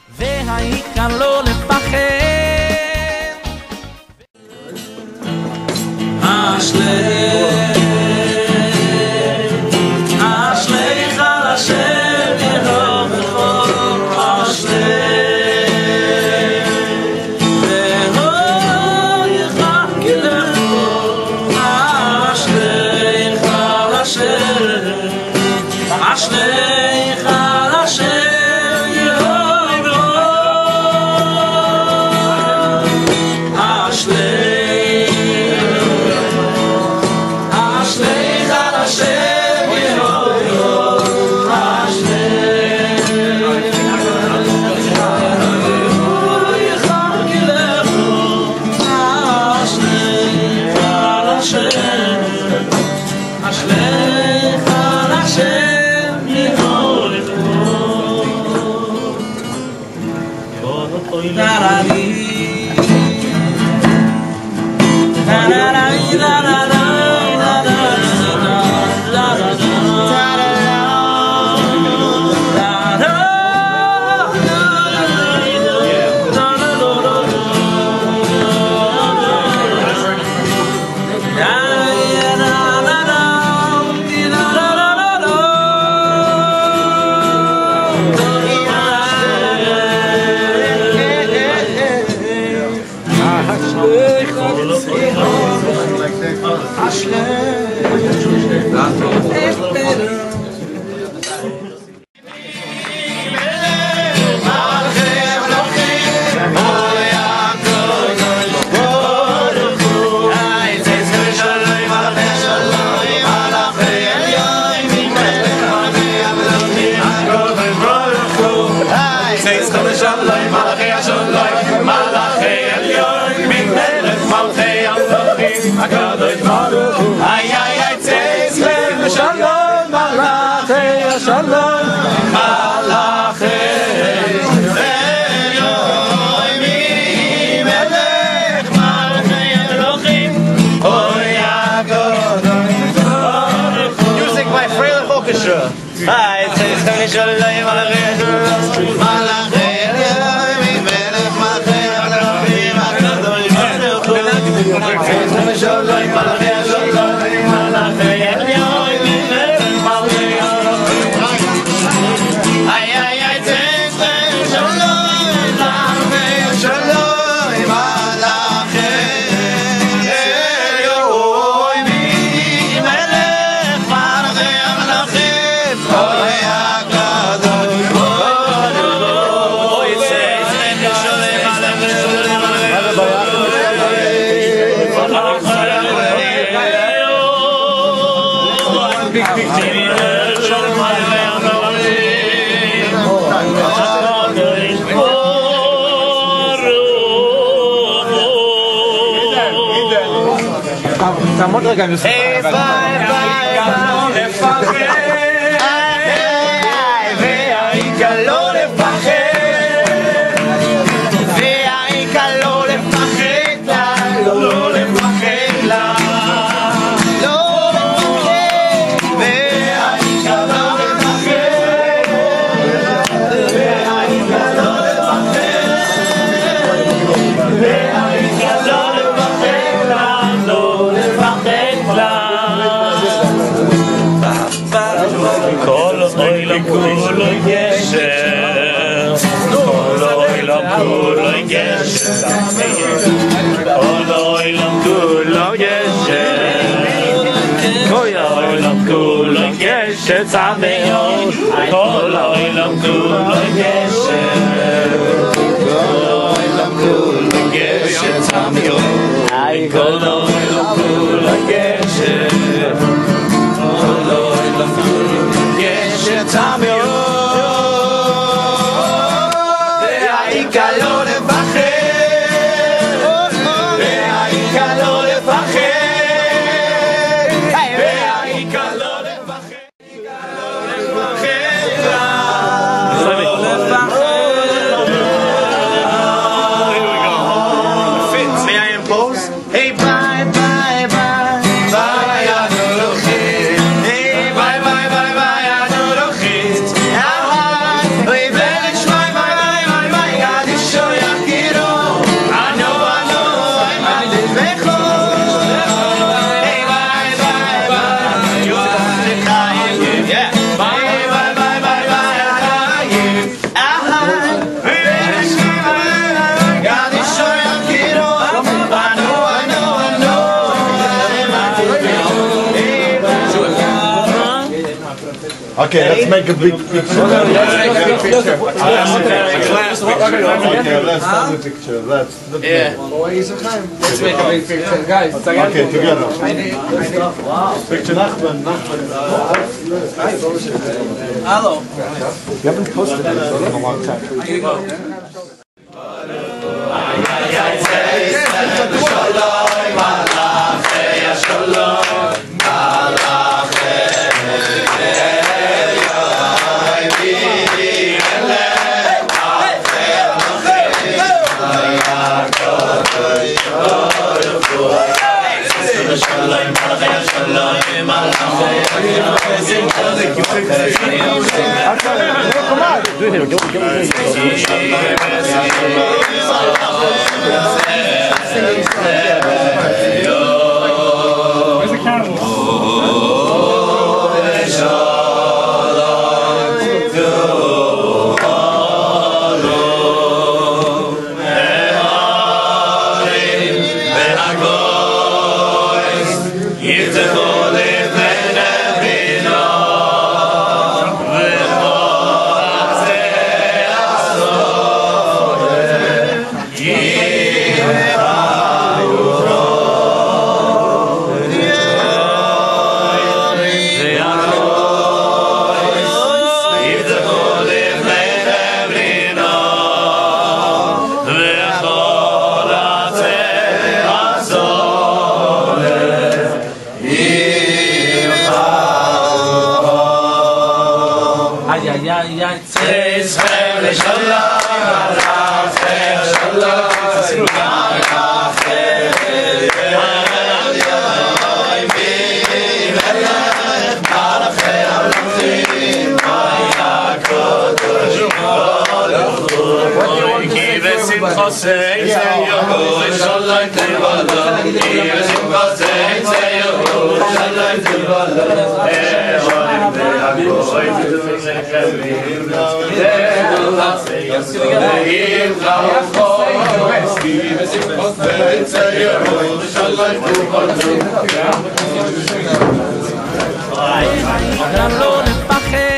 והעיקר לא לפחד. אשליך על השם ירום וחור, אשליך והויך כלכו, אשליך על השם, אשליך על השם ירום וחור, אשליך תעמוד רגע עם יוסף. והעיקר לא לפחד, והעיקר לא לפחד לה, לא לפחד לה, לא לפחד, והעיקר לא לפחד, והעיקר לא לפחד, והעיקר לא לפחד לה, לא לפחד לה. כל העולם כולו גשר, כל העולם כולו גשר, כל העולם כולו גשר, כל העולם כולו גשר צמאון, כל העולם כולו גשר, כל העולם כולו גשר צמאון, כל העולם כולו גשר, כל העולם כולו גשר צמאון, והעיקר לא לפחד, והעיקר לא לפחד, והעיקר לא לפחד, May I impose? Hey, bye, bye, bye, bye, Adolochet. Hey, bye, bye, bye, bye, Adolochet. Okay, let's make a big picture. Okay, let's start the picture. Let's make a big picture, guys. Okay, together. Picture Nachman. Hello. You haven't posted it in a long time. Here you go. Where's the camera? לא נפחד